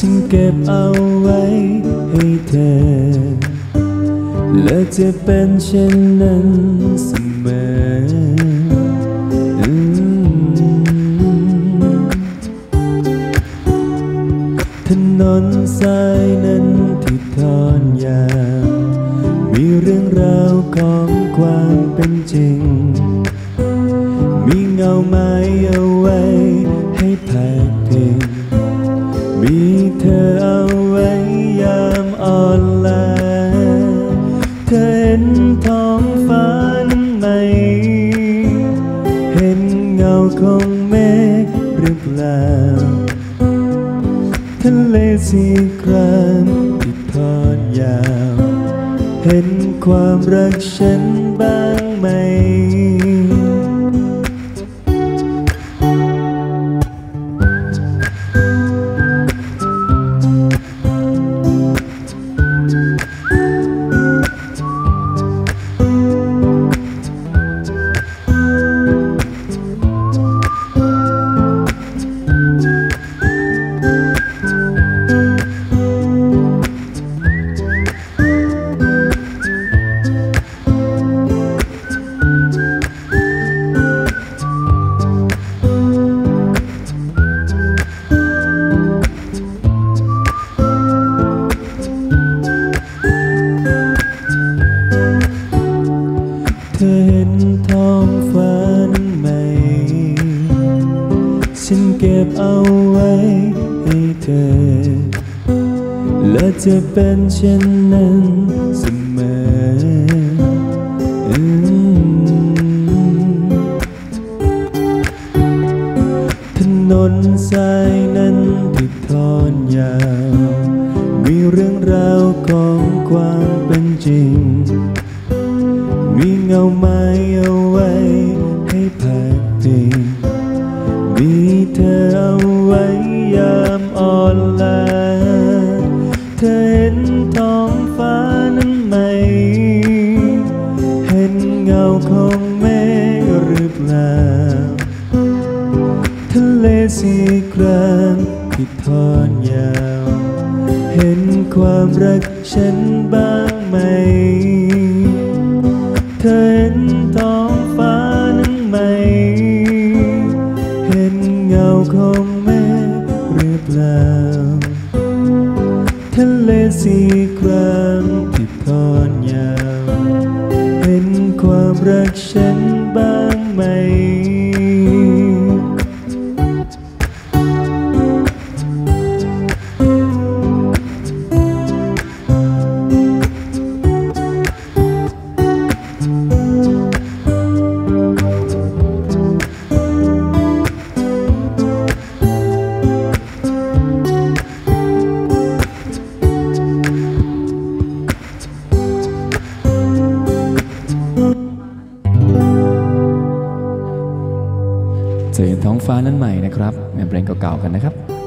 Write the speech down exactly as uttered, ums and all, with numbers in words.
ฉันเก็บเอาไว้ให้เธอและจะเป็นเช่นนั้นเสมอถนนสายนั้นที่ทอดยาวมีเรื่องราวของความเป็นจริงมีเงาไม้เอาไว้ให้แผกพิงมีเธอเอาไว้ยามอ่อนล้าเธอเห็นท้องฟ้านั้นไหมเห็นเงาของเมฆหรือเปล่าทะเลสีครามที่ทอดยาวเห็นความรักฉันบ้างไหมเธอเห็นท้องฟ้านั้นไหมฉันเก็บเอาไว้ให้เธอและจะเป็นเช่นนั้นเสมอถนนสายนั้นที่ทอดยาวมีเรื่องราวของความเป็นจริงมีเงาไม้เอาไว้ให้แผกพิงมีเธอเอาไว้ยามอ่อนล้าเธอเห็นท้องฟ้านั้นไหมเห็นเงาของเมฆหรือเปล่าทะเลสีครามที่ทอดยาวเห็นความรักฉันบ้างไหมเธอเห็นท้องฟ้านั้นไหมเห็นเงาของเมฆหรือเปล่าทะเลสีครามที่ทอดยาวเห็นความรักฉันบ้างไหมจะเห็นท้องฟ้านั้นใหม่นะครับเป็นเพลงเก่าๆกันนะครับ